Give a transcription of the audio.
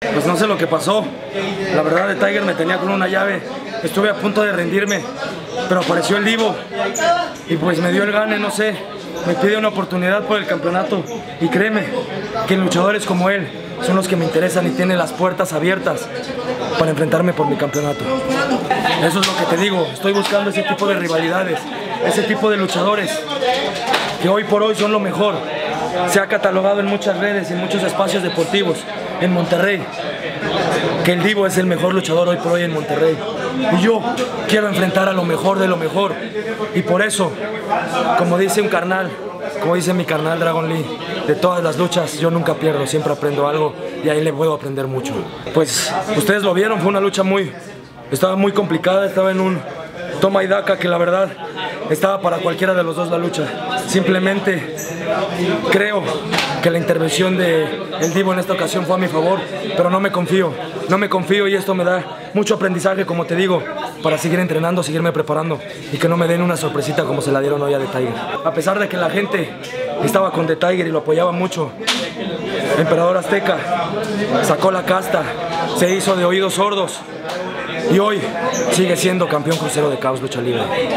Pues no sé lo que pasó. La verdad, de Tiger me tenía con una llave. Estuve a punto de rendirme, pero apareció el Divo y pues me dio el gane, no sé. Me pide una oportunidad por el campeonato y créeme que luchadores como él son los que me interesan y tienen las puertas abiertas para enfrentarme por mi campeonato. Eso es lo que te digo, estoy buscando ese tipo de rivalidades, ese tipo de luchadores que hoy por hoy son lo mejor. Se ha catalogado en muchas redes y en muchos espacios deportivos en Monterrey que el Divo es el mejor luchador hoy por hoy en Monterrey. Y yo quiero enfrentar a lo mejor de lo mejor. Y por eso, como dice un carnal, como dice mi carnal Dragon Lee, de todas las luchas yo nunca pierdo, siempre aprendo algo y ahí le puedo aprender mucho. Pues ustedes lo vieron, fue una lucha estaba muy complicada, estaba en un toma y daca que la verdad estaba para cualquiera de los dos la lucha. Simplemente creo que la intervención del Divo en esta ocasión fue a mi favor, pero no me confío y esto me da mucho aprendizaje, como te digo, para seguir entrenando, seguirme preparando y que no me den una sorpresita como se la dieron hoy a The Tiger. A pesar de que la gente estaba con The Tiger y lo apoyaba mucho, Emperador Azteca sacó la casta, se hizo de oídos sordos y hoy sigue siendo campeón crucero de Caos Lucha Libre.